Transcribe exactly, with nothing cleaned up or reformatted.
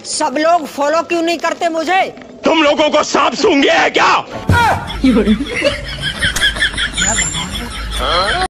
सब लोग फॉलो क्यों नहीं करते मुझे? तुम लोगों को सांप सूंघे है क्या?